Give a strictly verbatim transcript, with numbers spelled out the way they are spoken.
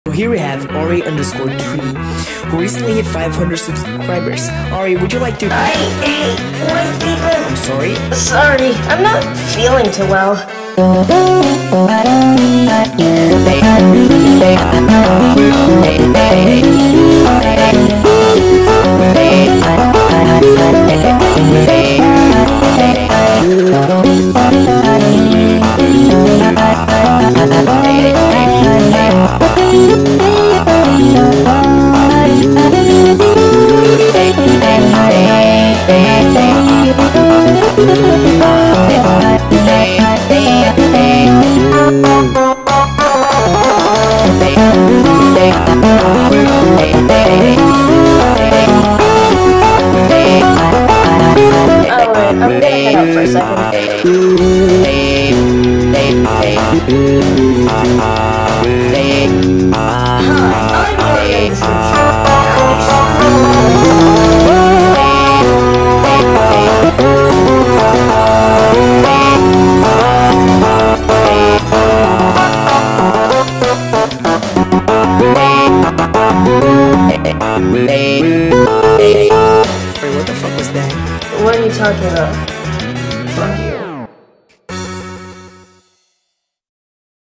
So here we have Ari underscore three, who recently hit five hundred subscribers. Ari, would you like to- I hate white people. I'm sorry? Sorry, I'm not feeling too well. I'm gonna head out for a second. Wait, what the fuck was that? What are you talking about? Fuck you.